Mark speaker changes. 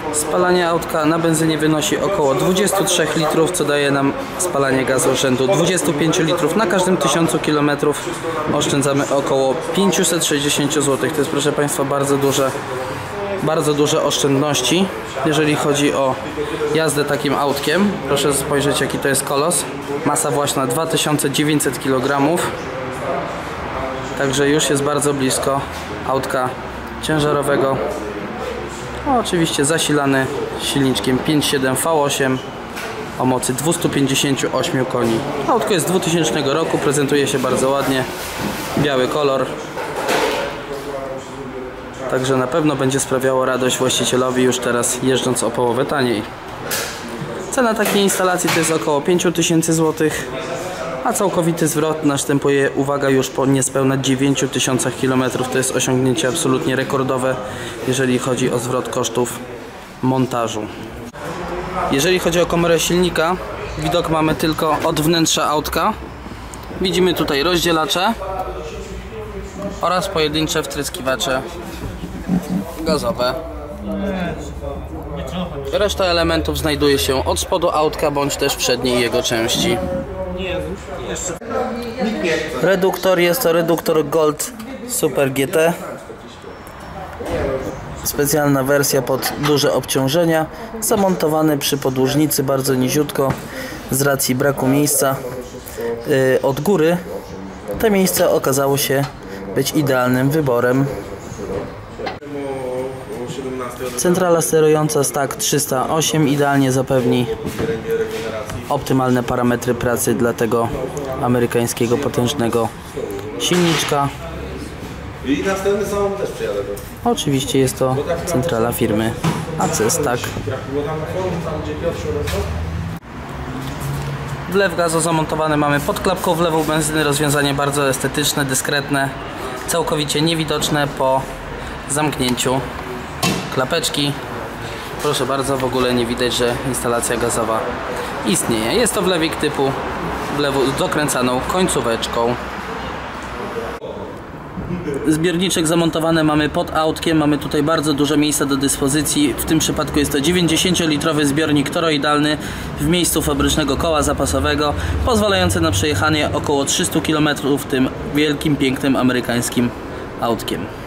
Speaker 1: Spalanie autka na benzynie wynosi około 23 litrów, co daje nam spalanie gazu rzędu 25 litrów. Na każdym 1000 km oszczędzamy około 560 zł. To jest, proszę Państwa, bardzo duże oszczędności, jeżeli chodzi o jazdę takim autkiem. Proszę spojrzeć, jaki to jest kolos. Masa własna 2900 kg. Także już jest bardzo blisko autka ciężarowego. Oczywiście zasilany silniczkiem 5.7 V8 o mocy 258 koni. Autko jest z 2000 roku, prezentuje się bardzo ładnie. Biały kolor. Także na pewno będzie sprawiało radość właścicielowi już teraz, jeżdżąc o połowę taniej. Cena takiej instalacji to jest około 5000 zł, a całkowity zwrot następuje, uwaga, już po niespełna 9000 km. To jest osiągnięcie absolutnie rekordowe, jeżeli chodzi o zwrot kosztów montażu. Jeżeli chodzi o komorę silnika, widok mamy tylko od wnętrza autka. Widzimy tutaj rozdzielacze oraz pojedyncze wtryskiwacze gazowe. Reszta elementów znajduje się od spodu autka bądź też w przedniej jego części. Reduktor jest to reduktor Gold Super GT. Specjalna wersja pod duże obciążenia, zamontowany przy podłużnicy bardzo niziutko z racji braku miejsca od góry. To miejsce okazało się być idealnym wyborem. Centrala sterująca Stack 308 idealnie zapewni optymalne parametry pracy dla tego amerykańskiego potężnego silniczka.
Speaker 2: I następny samochód też przyjadę.
Speaker 1: Oczywiście jest to centrala firmy AC Stack. Wlew gazu zamontowany mamy pod klapką wlewu benzyny. Rozwiązanie bardzo estetyczne, dyskretne, całkowicie niewidoczne po zamknięciu klapeczki. Proszę bardzo, w ogóle nie widać, że instalacja gazowa istnieje. Jest to wlewik typu wlewu z dokręcaną końcóweczką. Zbiorniczek zamontowany mamy pod autkiem. Mamy tutaj bardzo dużo miejsca do dyspozycji. W tym przypadku jest to 90-litrowy zbiornik toroidalny w miejscu fabrycznego koła zapasowego, pozwalający na przejechanie około 300 km tym wielkim, pięknym amerykańskim autkiem.